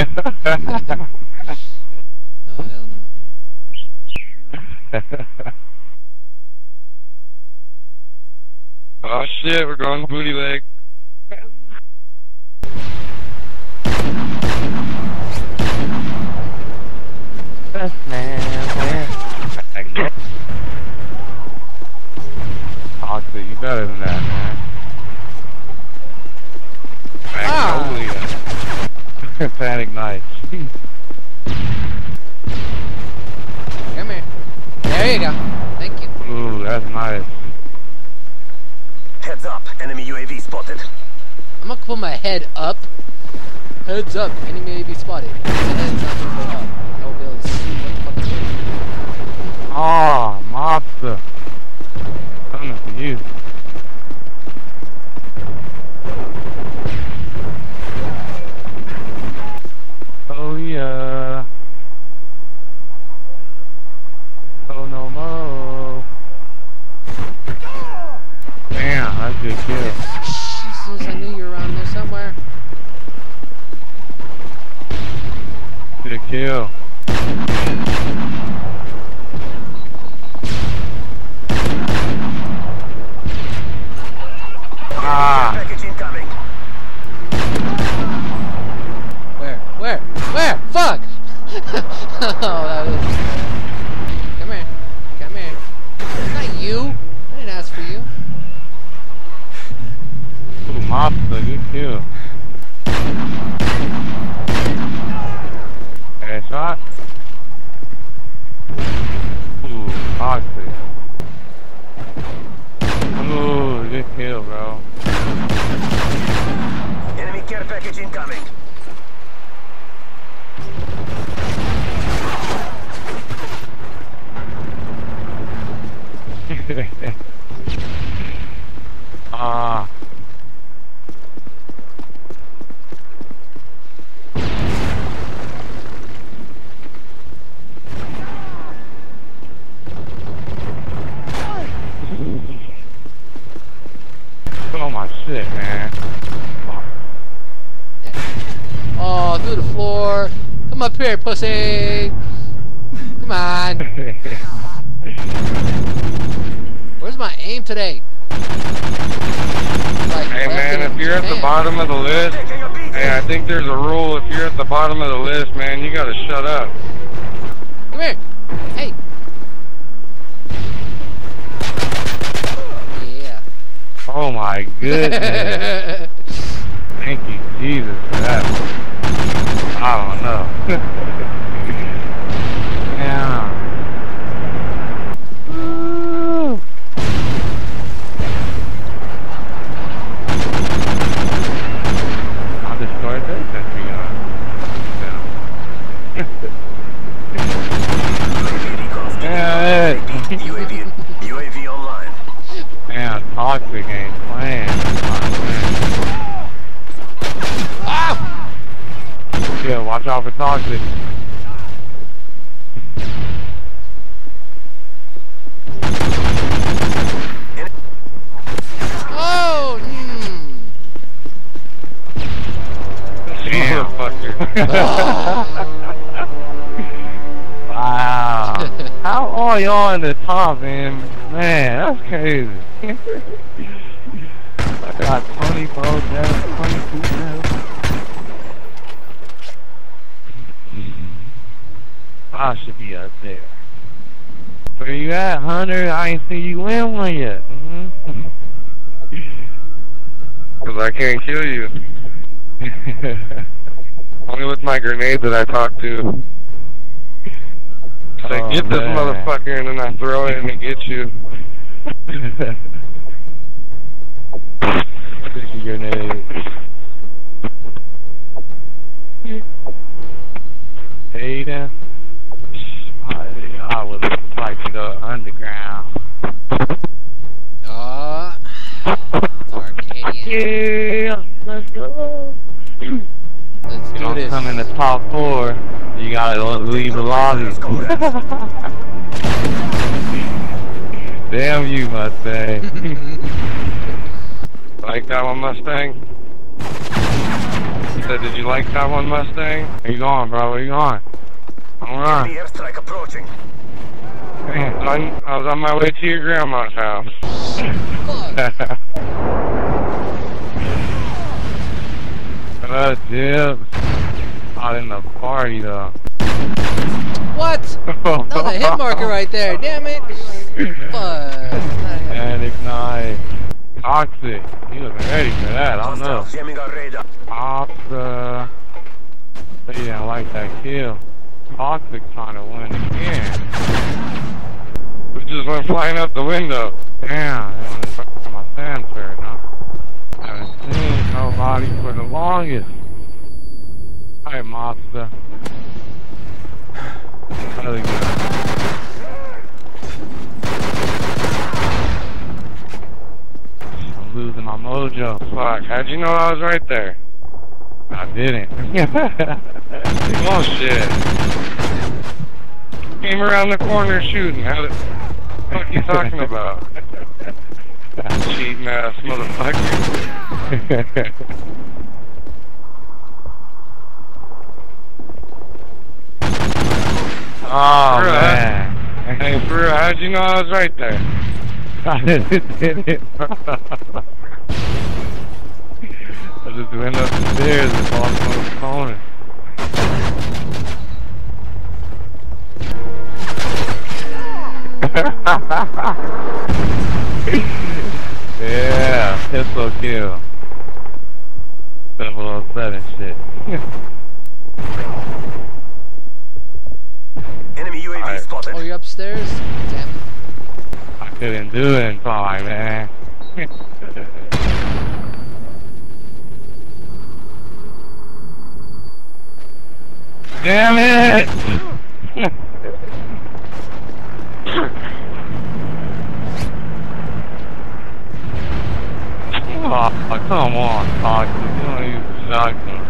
Oh, hell no. Oh shit, we're going booty leg. Best man, Toxic, you better than that, man. Magnolia. Panic Nights. Come here. There you go. Thank you. Ooh, that's nice. Heads up, enemy UAV spotted. I'm gonna put my head up. Heads up, enemy UAV spotted. My head's not gonna go up. I will be able to see what the fuck is going on. Oh, mobster. Coming for you. Oh yeah. Oh no mo. Damn, that's a good kill. Jesus, I knew you were around there somewhere. Good kill. Ah. Package incoming. Where? Fuck! Oh, that was... Come here. Come here. It's not you. I didn't ask for you. Ooh, mobster, good kill. Headshot. Ooh, toxic. Ooh, good kill, bro. Enemy care package incoming. Ah. Oh my shit, man. Oh, through the floor. Come up here, pussy. Come on. Where's my aim today? Like, Hey man, if you're at the bottom of the list, hey, I think there's a rule. If you're at the bottom of the list, man, you gotta shut up. Come here. Hey. Yeah. Oh my goodness. Thank you, Jesus, for that. I don't know. Yeah. Woo. I'll destroy this country, yeah. UAV online. Man, toxic ain't playing. Ah! Yeah, watch out for toxic. Oh! Damn. Motherfucker. Wow. How are y'all in the top, man? Man, that's crazy. I got 24 deaths, 22 deaths. I should be up there. Where you at, Hunter? I ain't see you win one yet. Cause I can't kill you. Only with my grenade that I talk to. Say, Oh, get this man. motherfucker, and then I throw it and it gets you. Sticky grenade. Hey there. I would like to go underground. It's Arcadian. Yeah, let's go. Let's You do don't this. come in the top 4, you gotta leave the lobby. Damn you, Mustang. Like that one, Mustang? said, did you like that one, Mustang? Where you going, bro? Where you going? Alright. Enemy airstrike approaching. I was on my way to your grandma's house. Fuck. Jibs. Out in the party, though. What? That was a hit marker right there. Damn it. Fuck. And ignite. Toxic. He wasn't ready for that. I don't know. Hostiles jamming our radar. Ops, but he didn't like that kill. Toxic trying to win again. We just went flying out the window. Damn, they only broke my fanfare, no? Haven't seen nobody for the longest. Hi, monster. Really good. I'm losing my mojo. Fuck, how'd you know I was right there? I didn't. Oh shit. Came around the corner shooting. How the fuck you talking about? Cheating ass motherfucker. Oh, man. Hey, for real, how'd you know I was right there? I didn't, bro. I just went up the stairs and lost my opponent. Yeah, pistol kill. 007 shit. Enemy UAV Alright. spotted. Oh, you're upstairs? Damn it. I couldn't do it in time, man. Damn it! Oh, come on, Toxic. You don't use the shotgun.